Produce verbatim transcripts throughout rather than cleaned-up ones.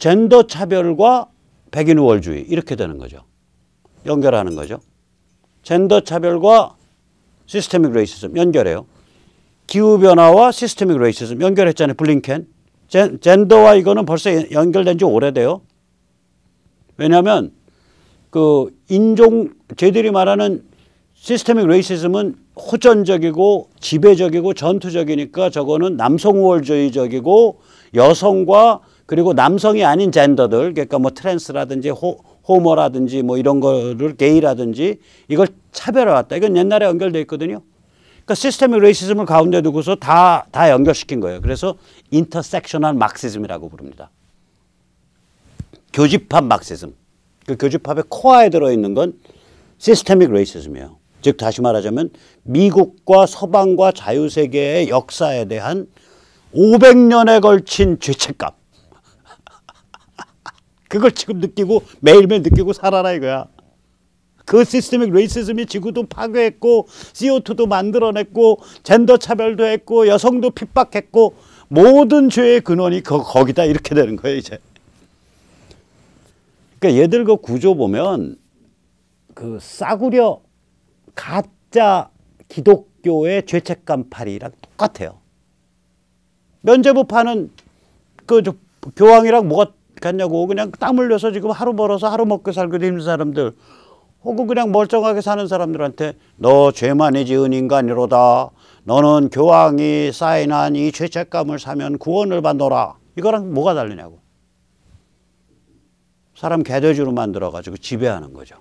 젠더 차별과 백인 우월주의 이렇게 되는 거죠. 연결하는 거죠. 젠더 차별과 시스테믹 레이시즘 연결해요. 기후변화와 시스테믹 레이시즘 연결했잖아요. 블링켄. 젠, 젠더와 이거는 벌써 연결된 지 오래돼요. 왜냐하면 그 인종, 쟤들이 말하는 시스테믹 레이시즘은 호전적이고 지배적이고 전투적이니까 저거는 남성 우월주의적이고 여성과 그리고 남성이 아닌 젠더들, 그러니까 뭐 트랜스라든지 호, 호모라든지 뭐 이런 거를 게이라든지 이걸 차별해왔다. 이건 옛날에 연결돼 있거든요. 그러니까 시스테믹 레이시즘을 가운데 두고서 다, 다 연결시킨 거예요. 그래서 인터섹셔널 막시즘이라고 부릅니다. 교집합 막시즘. 그 교집합의 코어에 들어있는 건 시스테믹 레이시즘이에요. 즉 다시 말하자면 미국과 서방과 자유세계의 역사에 대한 오백 년에 걸친 죄책감. 그걸 지금 느끼고 매일매일 느끼고 살아라 이거야. 그 시스테믹 레이시즘이 지구도 파괴했고 씨오투도 만들어냈고 젠더 차별도 했고 여성도 핍박했고 모든 죄의 근원이 거, 거기다 이렇게 되는 거예요 이제. 그러니까 얘들 그 구조 보면 그 싸구려 가짜 기독교의 죄책감팔이랑 똑같아요. 면죄부파는 그 저 교황이랑 뭐가 같냐고. 그냥 땀 흘려서 지금 하루 벌어서 하루 먹고 살고 힘든 사람들 혹은 그냥 멀쩡하게 사는 사람들한테 너 죄 많이 지은 인간이로다. 너는 교황이 사인한 이 죄책감을 사면 구원을 받노라. 이거랑 뭐가 다르냐고. 사람 개돼지로 만들어가지고 지배하는 거죠.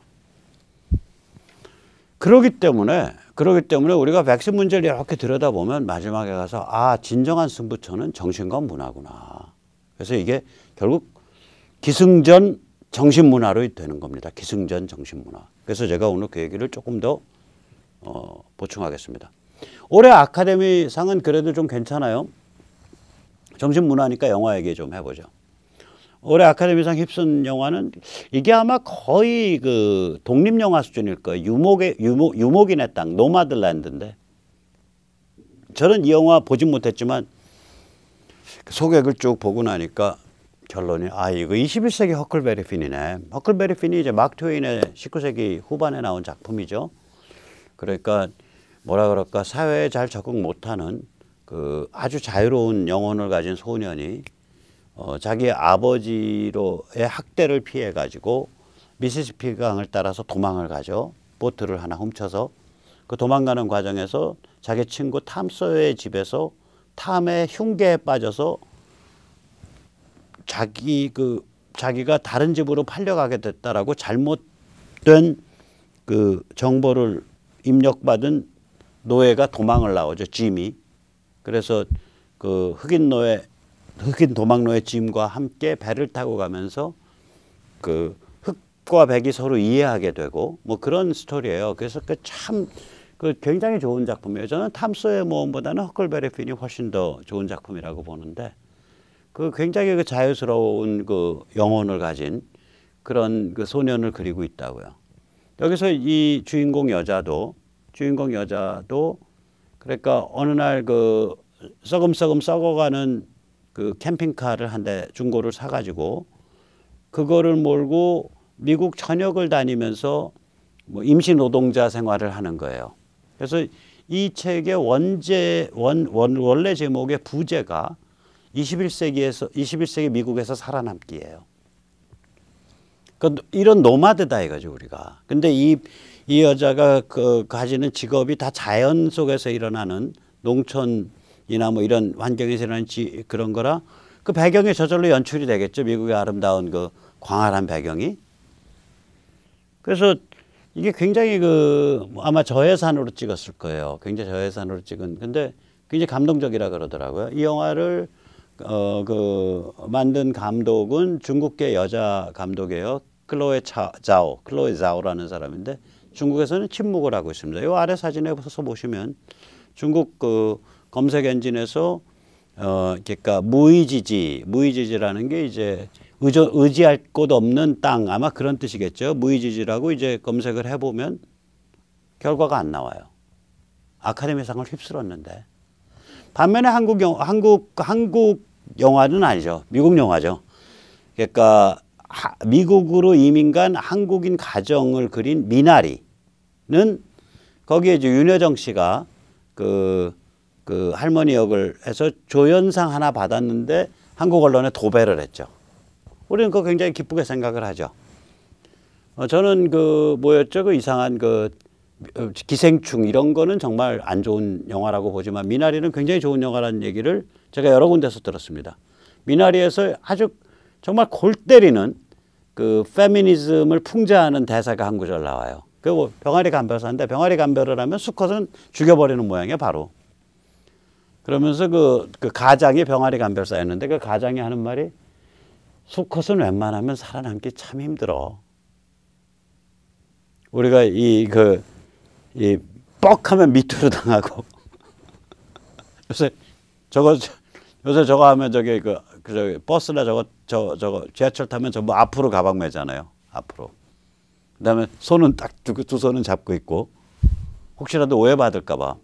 그러기 때문에 그러기 때문에 우리가 백신 문제를 이렇게 들여다보면 마지막에 가서 아 진정한 승부처는 정신과 문화구나. 그래서 이게 결국 기승전 정신문화로 되는 겁니다. 기승전 정신문화. 그래서 제가 오늘 그 얘기를 조금 더 어, 보충하겠습니다. 올해 아카데미상은 그래도 좀 괜찮아요. 정신문화니까 영화 얘기 좀 해보죠. 올해 아카데미상 휩쓴 영화는 이게 아마 거의 그 독립영화 수준일 거예요. 유목의, 유목, 유목인의 땅, 노마드랜드인데 저는 이 영화 보진 못했지만 소개글 쭉 보고 나니까 결론이 아 이거 이십일 세기 허클베리 핀이네. 허클베리 핀이 이제 막 트웨인의 십구 세기 후반에 나온 작품이죠. 그러니까 뭐라 그럴까 사회에 잘 적응 못하는 그 아주 자유로운 영혼을 가진 소년이 어, 자기 아버지로의 학대를 피해 가지고 미시시피 강을 따라서 도망을 가죠. 보트를 하나 훔쳐서 그 도망가는 과정에서 자기 친구 탐 소여의 집에서 탐의 흉계에 빠져서 자기 그 자기가 다른 집으로 팔려가게 됐다라고 잘못된 그 정보를 입력받은 노예가 도망을 나오죠. 짐이. 그래서 그 흑인 노예 흑인 도망 노예 짐과 함께 배를 타고 가면서 그 흑과 백이 서로 이해하게 되고 뭐 그런 스토리예요. 그래서 그 참 그 굉장히 좋은 작품이에요. 저는 탐 소여의 모험보다는 허클베리 핀이 훨씬 더 좋은 작품이라고 보는데. 그 굉장히 그 자유스러운 그 영혼을 가진 그런 그 소년을 그리고 있다고요. 여기서 이 주인공 여자도 주인공 여자도 그러니까 어느 날 그 썩음썩음 썩어가는 그 캠핑카를 한 대 중고를 사가지고 그거를 몰고 미국 전역을 다니면서 뭐 임시 노동자 생활을 하는 거예요. 그래서 이 책의 원제 원, 원 원래 제목의 부제가 이십일 세기에서 이십일 세기 미국에서 살아남기예요. 그 이런 노마드다 이거죠 우리가. 근데 이 이 여자가 그 가지는 직업이 다 자연 속에서 일어나는 농촌이나 뭐 이런 환경에서 일어나는 지, 그런 거라 그 배경이 저절로 연출이 되겠죠. 미국의 아름다운 그 광활한 배경이. 그래서 이게 굉장히 그 아마 저예산으로 찍었을 거예요. 굉장히 저예산으로 찍은. 근데 굉장히 감동적이라 그러더라고요. 이 영화를 어, 그, 만든 감독은 중국계 여자 감독이에요. 클로에 차, 자오, 클로에 자오라는 사람인데 중국에서는 침묵을 하고 있습니다. 이 아래 사진에 보시면 중국 그 검색 엔진에서 어, 그러니까 무의지지, 무의지지라는 게 이제 의저, 의지할 곳 없는 땅 아마 그런 뜻이겠죠. 무의지지라고 이제 검색을 해보면 결과가 안 나와요. 아카데미상을 휩쓸었는데. 반면에 한국 영, 한국, 한국 영화는 아니죠. 미국 영화죠. 그러니까 하, 미국으로 이민 간 한국인 가정을 그린 미나리는 거기에 이제 윤여정 씨가 그, 그 할머니 역을 해서 조연상 하나 받았는데 한국 언론에 도배를 했죠. 우리는 그거 굉장히 기쁘게 생각을 하죠. 어, 저는 그 뭐였죠? 그 이상한 그 기생충 이런 거는 정말 안 좋은 영화라고 보지만 미나리는 굉장히 좋은 영화라는 얘기를 제가 여러 군데서 들었습니다. 미나리에서 아주 정말 골 때리는 그 페미니즘을 풍자하는 대사가 한 구절 나와요. 그 뭐 병아리 감별사인데 병아리 감별을 하면 수컷은 죽여버리는 모양이에요, 바로. 그러면서 그, 그 가장이 병아리 감별사였는데 그 가장이 하는 말이 수컷은 웬만하면 살아남기 참 힘들어. 우리가 이 그 이 뻑하면 미투로 당하고 요새 저거 요새 저거 하면 저기 그, 그 저기 버스나 저거 저 저거 지하철 타면 전부 앞으로 가방 매잖아요. 앞으로. 그다음에 손은 딱 두 두 손은 잡고 있고 혹시라도 오해받을까 봐.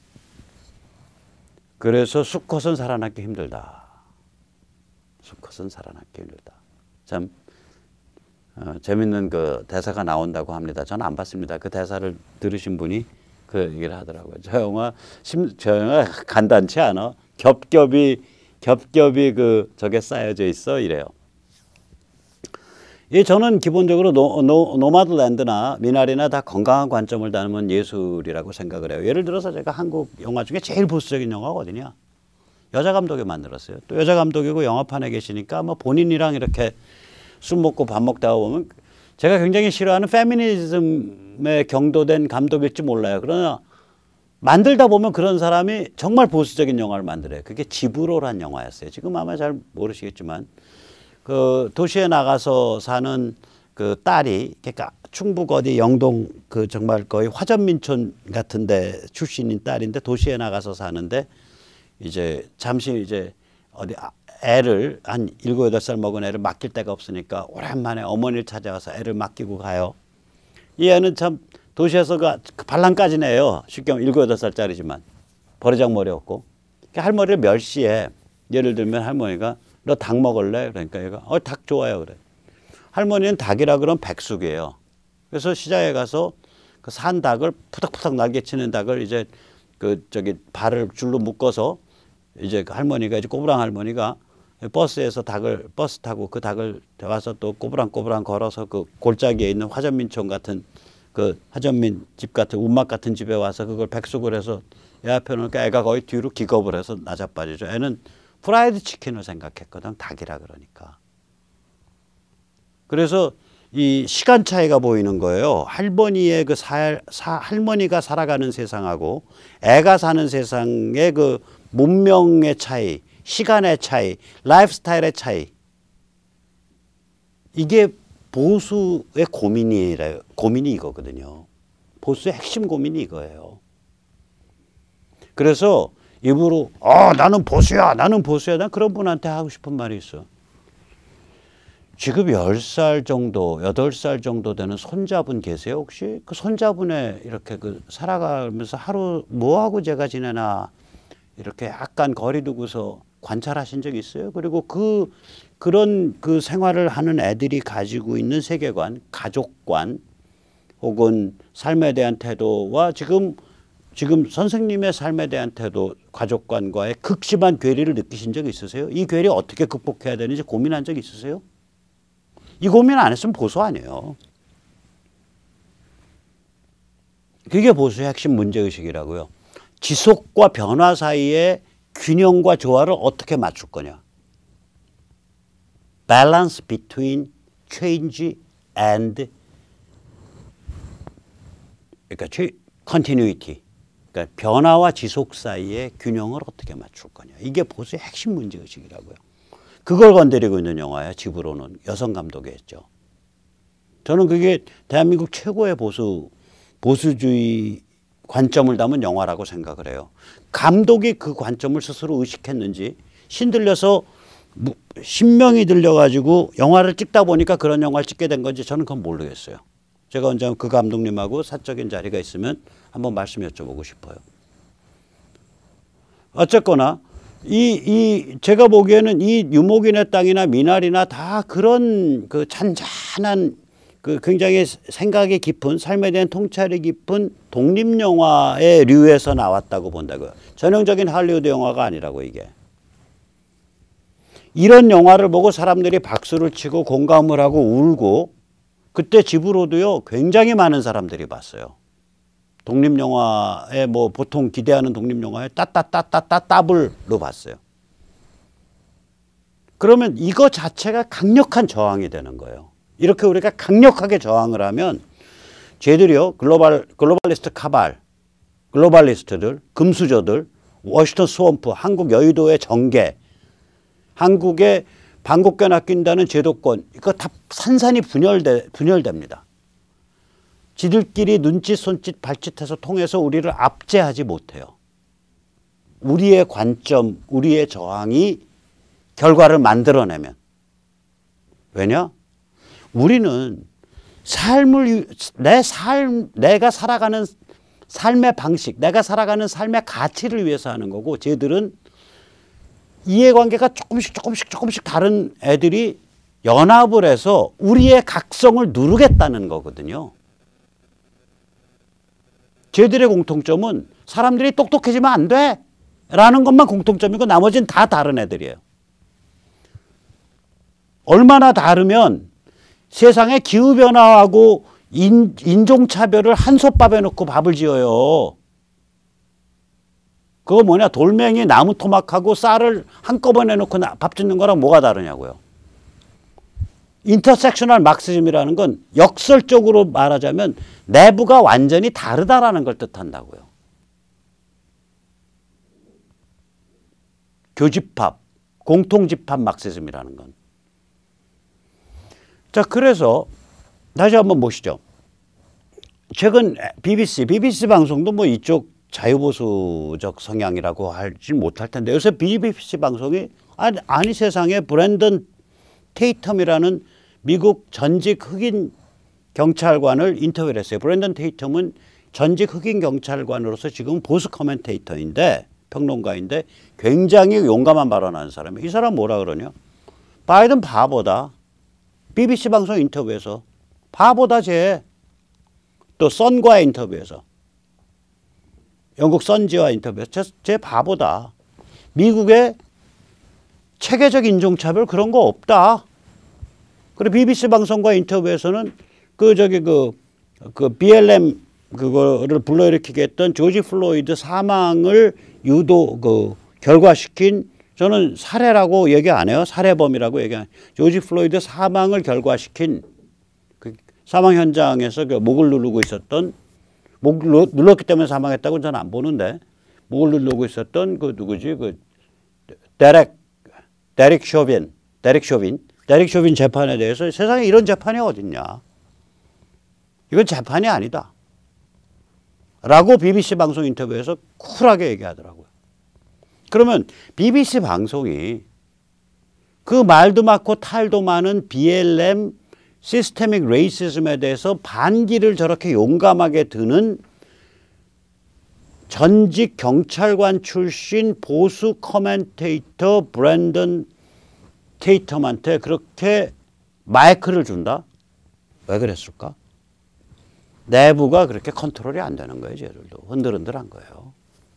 그래서 수컷은 살아남기 힘들다. 수컷은 살아남기 힘들다. 참 어, 재밌는 그 대사가 나온다고 합니다. 저는 안 봤습니다. 그 대사를 들으신 분이 그 얘기를 하더라고요. 저 영화 심, 저 영화 간단치 않아. 겹겹이 겹겹이 그 저게 쌓여져 있어 이래요. 이 저는 기본적으로 노, 노, 노마드랜드나 미나리나 다 건강한 관점을 담은 예술이라고 생각을 해요. 예를 들어서 제가 한국 영화 중에 제일 보수적인 영화가 어디냐? 여자 감독이 만들었어요. 또 여자 감독이고 영화판에 계시니까 뭐 본인이랑 이렇게 술 먹고 밥 먹다가 보면 제가 굉장히 싫어하는 페미니즘에 경도된 감독일지 몰라요. 그러나 만들다 보면 그런 사람이 정말 보수적인 영화를 만들어요. 그게 지브로란 영화였어요. 지금 아마 잘 모르시겠지만 그 도시에 나가서 사는 그 딸이 그러니까 충북 어디 영동 그 정말 거의 화전민촌 같은데 출신인 딸인데 도시에 나가서 사는데 이제 잠시 이제 어디 애를 한 일곱 여덟 살 먹은 애를 맡길 데가 없으니까 오랜만에 어머니를 찾아가서 애를 맡기고 가요. 이 애는 참 도시에서 그 반란까지 내요. 쉽게 말하면 일곱 여덟 살짜리지만 버르장머리 없고 할머니를 멸시해. 예를 들면 할머니가 너 닭 먹을래? 그러니까 얘가 어, 닭 좋아요 그래. 할머니는 닭이라 그러면 백숙이에요. 그래서 시장에 가서 그 산 닭을 푸덕푸덕 날개치는 닭을 이제 그 저기 발을 줄로 묶어서 이제 그 할머니가 이제 꼬부랑 할머니가 버스에서 닭을 버스 타고 그 닭을 와서 또 꼬부랑꼬부랑 걸어서 그 골짜기에 있는 화전민촌 같은 그 화전민 집 같은 운막 같은 집에 와서 그걸 백숙을 해서 애 앞에 놓으니까 애가 거의 뒤로 기겁을 해서 나자빠지죠. 애는 프라이드 치킨을 생각했거든. 닭이라 그러니까. 그래서 이 시간 차이가 보이는 거예요. 할머니의 그 살, 사, 할머니가 살아가는 세상하고 애가 사는 세상의 그 문명의 차이, 시간의 차이, 라이프 스타일의 차이. 이게 보수의 고민이래요. 고민이 이거거든요. 보수의 핵심 고민이 이거예요. 그래서 입으로 어, 나는 보수야, 나는 보수야. 난 그런 분한테 하고 싶은 말이 있어. 지금 열 살 정도, 여덟 살 정도 되는 손자분 계세요, 혹시? 그 손자분의 이렇게 그 살아가면서 하루 뭐하고 제가 지내나 이렇게 약간 거리 두고서 관찰하신 적 있어요? 그리고 그, 그런 그 생활을 하는 애들이 가지고 있는 세계관, 가족관 혹은 삶에 대한 태도와 지금, 지금 선생님의 삶에 대한 태도, 가족관과의 극심한 괴리를 느끼신 적 있으세요? 이 괴리 어떻게 극복해야 되는지 고민한 적 있으세요? 이 고민 안 했으면 보수 아니에요. 그게 보수의 핵심 문제의식이라고요. 지속과 변화 사이의 균형과 조화를 어떻게 맞출 거냐. Balance between change and 그러니까 continuity. 그러니까 변화와 지속 사이의 균형을 어떻게 맞출 거냐. 이게 보수의 핵심 문제의식이라고요. 그걸 건드리고 있는 영화야. 집으로는 여성 감독이 했죠. 저는 그게 대한민국 최고의 보수, 보수주의 관점을 담은 영화라고 생각을 해요. 감독이 그 관점을 스스로 의식했는지 신들려서 신명이 들려가지고 영화를 찍다 보니까 그런 영화를 찍게 된 건지 저는 그건 모르겠어요. 제가 언제 그 감독님하고 사적인 자리가 있으면 한번 말씀 여쭤보고 싶어요. 어쨌거나 이, 이, 제가 보기에는 이 유목인의 땅이나 미나리나 다 그런 그 잔잔한 그 굉장히 생각이 깊은, 삶에 대한 통찰이 깊은 독립영화의 류에서 나왔다고 본다고요. 전형적인 할리우드 영화가 아니라고, 이게. 이런 영화를 보고 사람들이 박수를 치고 공감을 하고 울고, 그때 집으로도요 굉장히 많은 사람들이 봤어요. 독립영화에 뭐 보통 기대하는 독립영화에 따따따따따 더블로 봤어요. 그러면 이거 자체가 강력한 저항이 되는 거예요. 이렇게 우리가 강력하게 저항을 하면 쟤들이요, 글로벌, 글로벌리스트 카발, 글로벌리스트들, 금수저들, 워싱턴 스왑프, 한국 여의도의 정계, 한국의 반국견 아낀다는 제도권, 이거 다 산산이 분열돼, 분열됩니다. 지들끼리 눈짓, 손짓, 발짓해서 통해서 우리를 압제하지 못해요. 우리의 관점, 우리의 저항이 결과를 만들어내면. 왜냐? 우리는 삶을, 내 삶, 내가 살아가는 삶의 방식, 내가 살아가는 삶의 가치를 위해서 하는 거고, 쟤들은 이해관계가 조금씩 조금씩 조금씩 다른 애들이 연합을 해서 우리의 각성을 누르겠다는 거거든요. 쟤들의 공통점은 사람들이 똑똑해지면 안 돼 라는 것만 공통점이고 나머지는 다 다른 애들이에요. 얼마나 다르면 세상에 기후변화하고 인, 인종차별을 한솥밥에 넣고 밥을 지어요. 그거 뭐냐, 돌멩이 나무 토막하고 쌀을 한꺼번에 넣고 밥 짓는 거랑 뭐가 다르냐고요. 인터섹셔널 마크시즘이라는 건 역설적으로 말하자면 내부가 완전히 다르다라는 걸 뜻한다고요. 교집합, 공통집합 마크시즘이라는 건. 자, 그래서 다시 한번 보시죠. 최근 비비씨, 비비씨 방송도 뭐 이쪽 자유보수적 성향이라고 하지 못할 텐데 요새 비비씨 방송이 아니, 아니 세상에 브랜든 테이텀이라는 미국 전직 흑인 경찰관을 인터뷰를 했어요. 브랜든 테이텀은 전직 흑인 경찰관으로서 지금 보수 커멘테이터인데, 평론가인데 굉장히 용감한 발언하는 사람이에요. 이 사람 뭐라 그러냐? 바이든 바보다. 비비씨 방송 인터뷰에서 바보다 쟤. 또 선과의 인터뷰에서, 영국 선지와 인터뷰에서 쟤, 쟤 바보다. 미국의 체계적 인종차별 그런 거 없다. 그리고 비비씨 방송과 인터뷰에서는 그 저기 그, 그 비엘엠 그거를 불러일으키게 했던 조지 플로이드 사망을 유도 그 결과시킨, 저는 살해라고 얘기 안 해요. 살해범이라고 얘기 안 해요. 조지 플로이드 사망을 결과시킨 그 사망 현장에서 그 목을 누르고 있었던, 목을 눌렀기 때문에 사망했다고는 저는 안 보는데, 목을 누르고 있었던 그 누구지? 그 데렉, 데릭 쇼빈, 데릭 쇼빈, 데릭 쇼빈 재판에 대해서 세상에 이런 재판이 어딨냐. 이건 재판이 아니다. 라고 비비씨 방송 인터뷰에서 쿨하게 얘기하더라고요. 그러면 비비씨 방송이 그 말도 많고 탈도 많은 비엘엠 시스테믹 레이시즘에 대해서 반기를 저렇게 용감하게 드는 전직 경찰관 출신 보수 커멘테이터 브랜든 테이텀한테 그렇게 마이크를 준다? 왜 그랬을까? 내부가 그렇게 컨트롤이 안 되는 거예요. 쟤들도 흔들흔들한 거예요.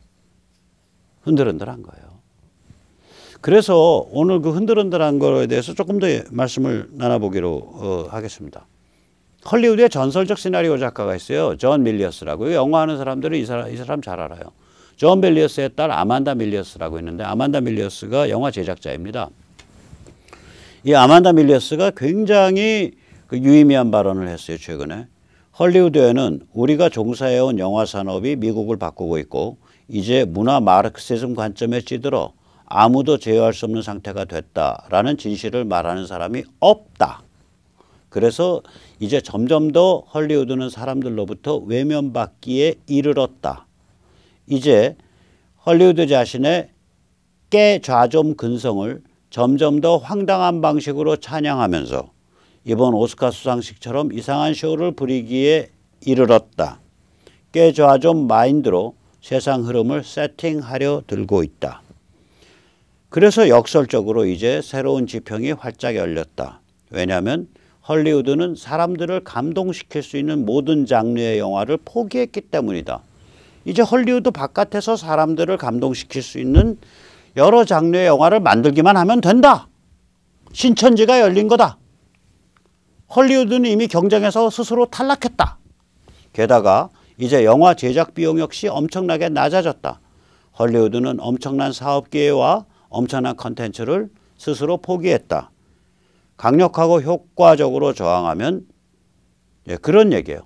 흔들흔들한 거예요. 그래서 오늘 그 흔들흔들한 거에 대해서 조금 더 말씀을 나눠보기로 어, 하겠습니다. 헐리우드의 전설적 시나리오 작가가 있어요. 존 밀리어스라고요. 영화하는 사람들은 이 사람, 이 사람 잘 알아요. 존 밀리어스의 딸 아만다 밀리어스라고 있는데, 아만다 밀리어스가 영화 제작자입니다. 이 아만다 밀리어스가 굉장히 그 유의미한 발언을 했어요. 최근에. 헐리우드에는 우리가 종사해온 영화 산업이 미국을 바꾸고 있고 이제 문화 마르크시즘 관점에 찌들어 아무도 제어할 수 없는 상태가 됐다라는 진실을 말하는 사람이 없다. 그래서 이제 점점 더 헐리우드는 사람들로부터 외면받기에 이르렀다. 이제 헐리우드 자신의 깨좌좀 근성을 점점 더 황당한 방식으로 찬양하면서 이번 오스카 수상식처럼 이상한 쇼를 부리기에 이르렀다. 깨좌좀 마인드로 세상 흐름을 세팅하려 들고 있다. 그래서 역설적으로 이제 새로운 지평이 활짝 열렸다. 왜냐하면 헐리우드는 사람들을 감동시킬 수 있는 모든 장르의 영화를 포기했기 때문이다. 이제 헐리우드 바깥에서 사람들을 감동시킬 수 있는 여러 장르의 영화를 만들기만 하면 된다. 신천지가 열린 거다. 헐리우드는 이미 경쟁에서 스스로 탈락했다. 게다가 이제 영화 제작 비용 역시 엄청나게 낮아졌다. 헐리우드는 엄청난 사업 기회와 엄청난 컨텐츠를 스스로 포기했다. 강력하고 효과적으로 저항하면 예, 그런 얘기예요.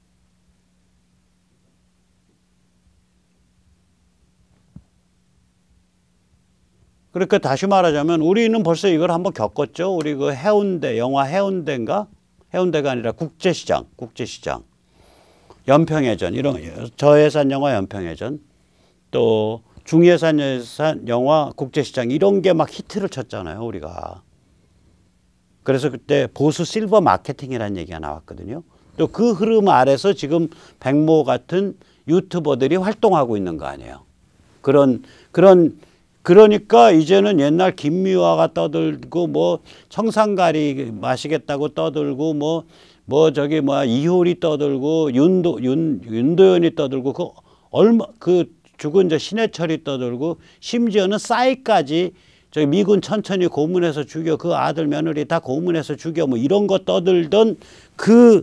그러니까 다시 말하자면 우리는 벌써 이걸 한번 겪었죠. 우리 그 해운대, 영화 해운대인가? 해운대가 아니라 국제시장, 국제시장. 연평해전, 이런 저예산 영화 연평해전, 또 중예산 예산 영화 국제시장 이런 게 막 히트를 쳤잖아요, 우리가. 그래서 그때 보수 실버 마케팅이라는 얘기가 나왔거든요. 또 그 흐름 아래서 지금 백모 같은 유튜버들이 활동하고 있는 거 아니에요. 그런 그런 그러니까 이제는 옛날 김미화가 떠들고 뭐 청산가리 마시겠다고 떠들고 뭐 뭐 저기 뭐 이효리 떠들고 윤도 윤 윤도현이 떠들고 그 얼마 그 죽은 저 신해철이 떠들고 심지어는 싸이까지 저기 미군 천천히 고문해서 죽여 그 아들 며느리 다 고문해서 죽여 뭐 이런 거 떠들던 그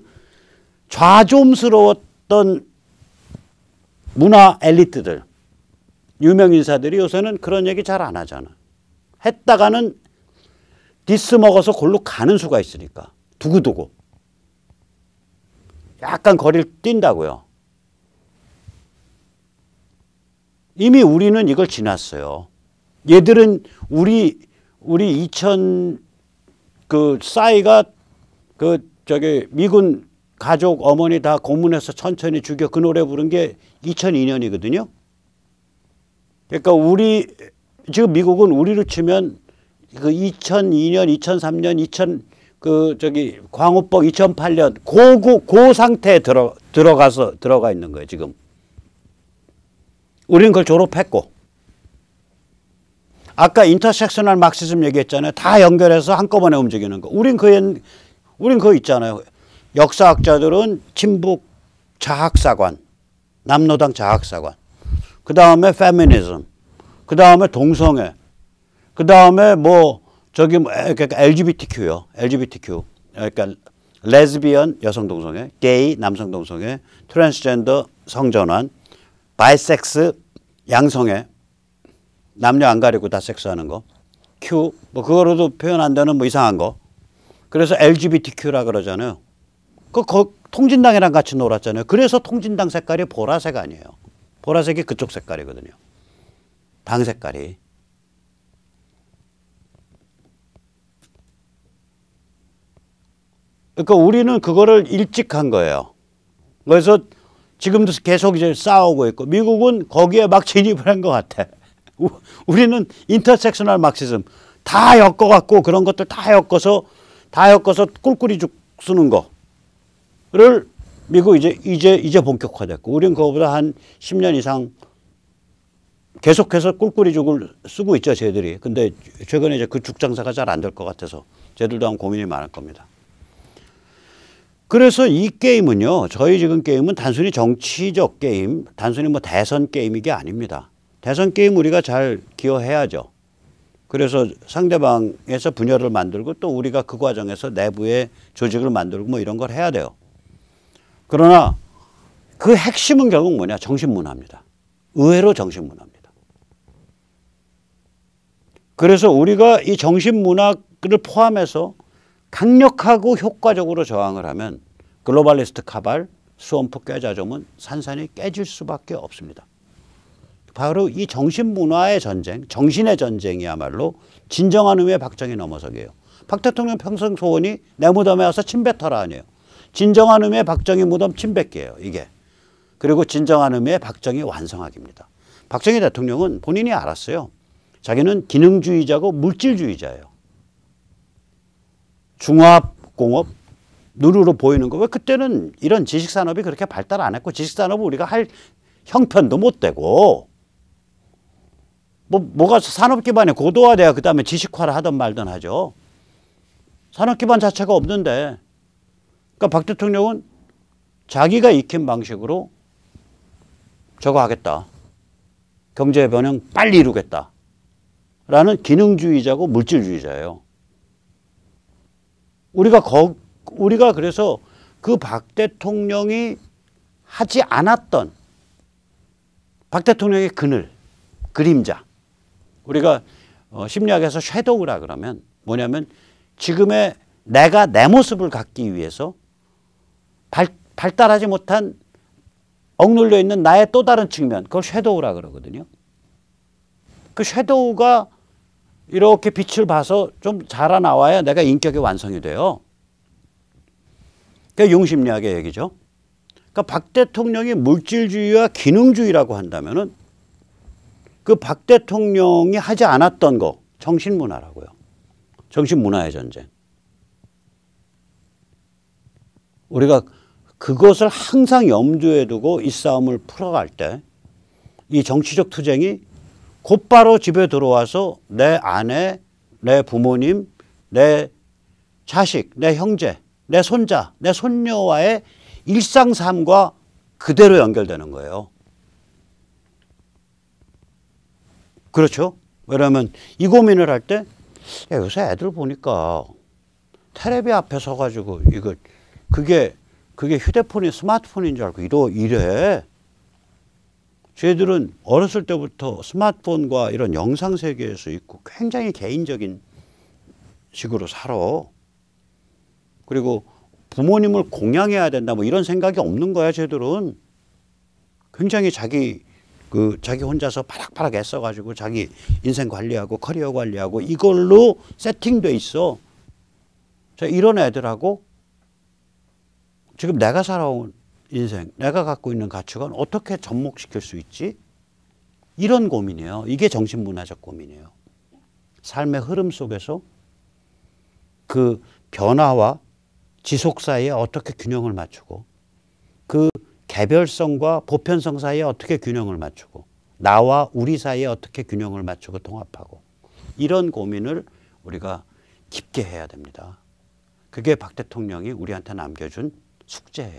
좌좀스러웠던 문화 엘리트들 유명 인사들이 요새는 그런 얘기 잘 안 하잖아. 했다가는 디스 먹어서 골로 가는 수가 있으니까 두고두고 약간 거리를 뛴다고요. 이미 우리는 이걸 지났어요. 얘들은 우리 우리 이천 그 싸이가 그 저기 미군 가족 어머니 다 고문해서 천천히 죽여 그 노래 부른 게 이천이 년이거든요. 그러니까 우리 지금 미국은 우리로 치면 그 이천이 년, 이천삼 년, 이천 그 저기 광우병 이천팔 년 고고 고 상태에 들어 들어가서 들어가 있는 거예요, 지금. 우리는 그걸 졸업했고. 아까 인터섹셔널 막시즘 얘기했잖아요. 다 연결해서 한꺼번에 움직이는 거. 우린 그 우린 그거 있잖아요. 역사학자들은 친북 자학사관, 남노당 자학사관. 그 다음에 페미니즘, 그 다음에 동성애, 그 다음에 뭐 저기 뭐 그러니까 엘지비티큐요, 엘지비티큐, 그러니까 레즈비언 여성 동성애, 게이 남성 동성애, 트랜스젠더 성전환, 바이섹스 양성애, 남녀 안 가리고 다 섹스하는 거, Q 뭐 그거로도 표현 안 되는 뭐 이상한 거. 그래서 엘지비티큐라 그러잖아요. 그 거, 통진당이랑 같이 놀았잖아요. 그래서 통진당 색깔이 보라색 아니에요. 보라색이 그쪽 색깔이거든요. 당 색깔이. 그러니까 우리는 그거를 일찍 한 거예요. 그래서 지금도 계속 이제 싸우고 있고 미국은 거기에 막 진입을 한 것 같아. 우리는 인터섹셔널 막시즘 다 엮어갖고 그런 것들 다 엮어서 다 엮어서 꿀꿀이 죽 쓰는 거를 미국 이제 이제 이제 본격화됐고 우리는 그거보다 한 십 년 이상 계속해서 꿀꿀이 죽을 쓰고 있죠, 쟤들이. 근데 최근에 이제 그 죽 장사가 잘 안 될 것 같아서 쟤들도 한 고민이 많을 겁니다. 그래서 이 게임은요, 저희 지금 게임은 단순히 정치적 게임, 단순히 뭐 대선 게임이 게 아닙니다. 대선 게임 우리가 잘 기여해야죠. 그래서 상대방에서 분열을 만들고 또 우리가 그 과정에서 내부의 조직을 만들고 뭐 이런 걸 해야 돼요. 그러나 그 핵심은 결국 뭐냐? 정신문화입니다. 의외로 정신문화입니다. 그래서 우리가 이 정신문화를 포함해서 강력하고 효과적으로 저항을 하면 글로벌리스트 카발, 스원프 꾀자점은 산산이 깨질 수밖에 없습니다. 바로 이 정신문화의 전쟁, 정신의 전쟁이야말로 진정한 의미의 박정희 넘어서기예요. 박 대통령 평생 소원이 내 무덤에 와서 침 뱉어라 아니에요. 진정한 의미의 박정희 무덤 침 뱉기예요, 이게. 그리고 진정한 의미의 박정희 완성하기입니다. 박정희 대통령은 본인이 알았어요. 자기는 기능주의자고 물질주의자예요. 중화공업, 눈으로 보이는 거. 왜 그때는 이런 지식산업이 그렇게 발달 안 했고 지식산업을 우리가 할 형편도 못 되고 뭐, 뭐가 산업 기반이 고도화돼야 그 다음에 지식화를 하든 말든 하죠. 산업 기반 자체가 없는데, 그러니까 박 대통령은 자기가 익힌 방식으로 저거 하겠다. 경제 변형 빨리 이루겠다. 라는 기능주의자고 물질주의자예요. 우리가 거, 우리가 그래서 그 박 대통령이 하지 않았던 박 대통령의 그늘, 그림자. 우리가 어, 심리학에서 섀도우라 그러면 뭐냐면 지금의 내가 내 모습을 갖기 위해서 발, 발달하지 못한 억눌려 있는 나의 또 다른 측면, 그걸 섀도우라 그러거든요. 그 섀도우가 이렇게 빛을 봐서 좀 자라나와야 내가 인격의 완성이 돼요. 그게 융심리학의 얘기죠. 그러니까 박 대통령이 물질주의와 기능주의라고 한다면은 그 박 대통령이 하지 않았던 거, 정신문화라고요. 정신문화의 전쟁. 우리가 그것을 항상 염두에 두고 이 싸움을 풀어갈 때 이 정치적 투쟁이 곧바로 집에 들어와서 내 아내, 내 부모님, 내 자식, 내 형제, 내 손자, 내 손녀와의 일상 삶과 그대로 연결되는 거예요. 그렇죠? 왜냐하면 이 고민을 할 때 요새 애들 보니까 텔레비 앞에 서가지고 이거 그게 그게 휴대폰이 스마트폰인 줄 알고 이러, 이래. 쟤들은 어렸을 때부터 스마트폰과 이런 영상 세계에서 있고 굉장히 개인적인 식으로 살아. 그리고 부모님을 공양해야 된다 뭐 이런 생각이 없는 거야. 쟤들은 굉장히 자기 그 자기 혼자서 바락바락 애써가지고 자기 인생 관리하고 커리어 관리하고 이걸로 세팅돼 있어. 자, 이런 애들하고 지금 내가 살아온 인생, 내가 갖고 있는 가치관 어떻게 접목시킬 수 있지? 이런 고민이에요. 이게 정신문화적 고민이에요. 삶의 흐름 속에서 그 변화와 지속 사이에 어떻게 균형을 맞추고 그 개별성과 보편성 사이에 어떻게 균형을 맞추고 나와 우리 사이에 어떻게 균형을 맞추고 통합하고 이런 고민을 우리가 깊게 해야 됩니다. 그게 박 대통령이 우리한테 남겨준 숙제예요.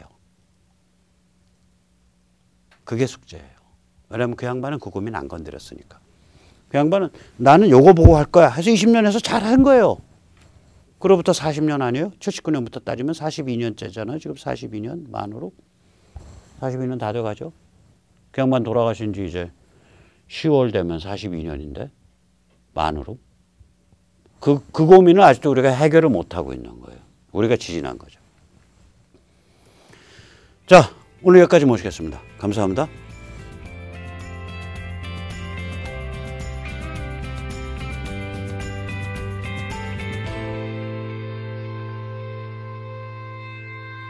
그게 숙제예요. 왜냐하면 그 양반은 그 고민 안 건드렸으니까. 그 양반은 나는 요거 보고 할 거야 해서 이십 년 해서 잘한 거예요. 그로부터 사십 년 아니에요? 칠십구 년부터 따지면 사십이 년째잖아요. 지금 사십이 년 만으로. 사십이 년 다 돼가죠. 그 양반 돌아가신 지 이제 시월 되면 사십이 년인데 만으로. 그, 그 고민을 아직도 우리가 해결을 못하고 있는 거예요. 우리가 지진한 거죠. 자, 오늘 여기까지 모시겠습니다. 감사합니다.